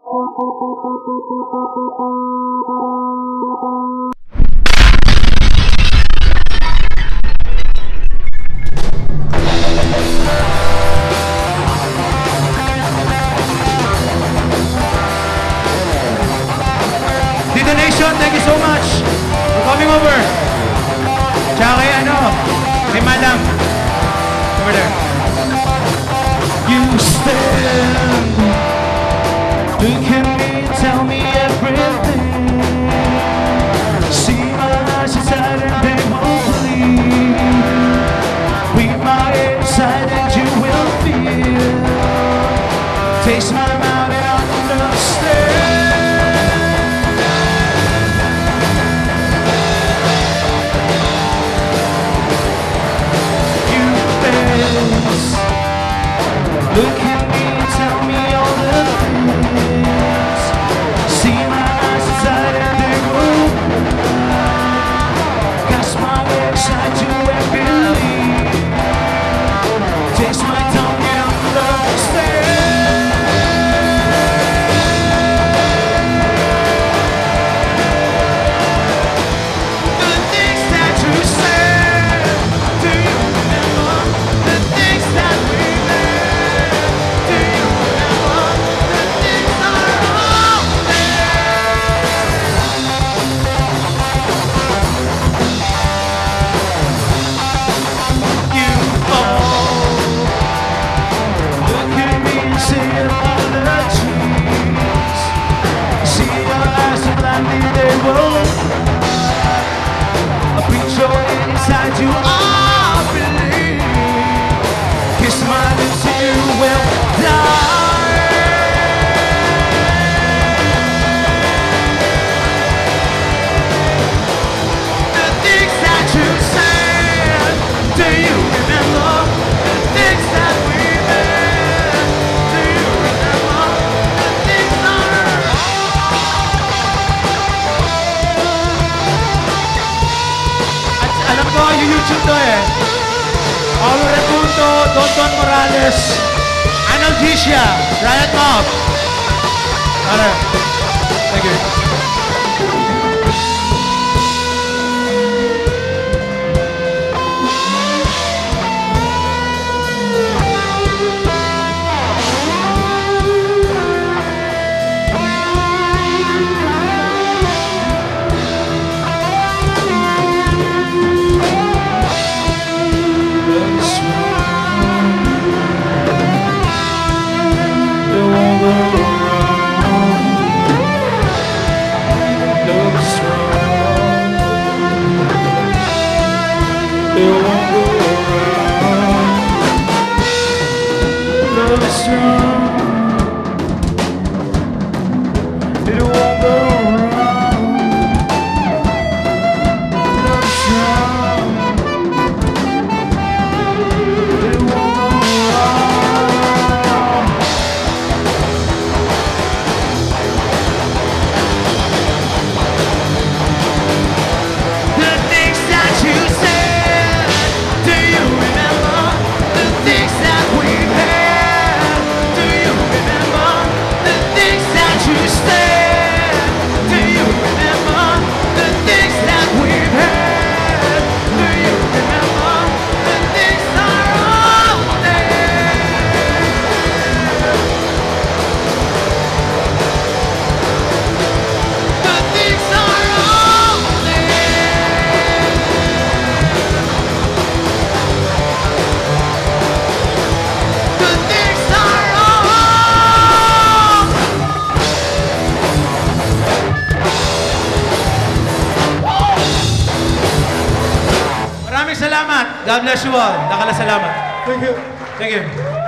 Thank you so much for coming over. Tsaka kay kay Madam. Over there. You stand, look at me, tell me everything. See my eyes inside and they won't believe. Read my inside and you will feel. Taste my mouth and understand. Look at me and tell me all the things. See my eyes inside and they move. Cast my inside you and believe. Taste my tongue and understand. The things that you said, do you remember? The things that we inside you, I believe. Kiss my lips and you will die. The things that you said, do you remember? The things that we did, do you remember? The things alam ko, yung YouTube to Paulo Repunto, Don Morales, Analgesia, Riot Mob. Thank you. God bless you all. Salamat. Thank you. Thank you.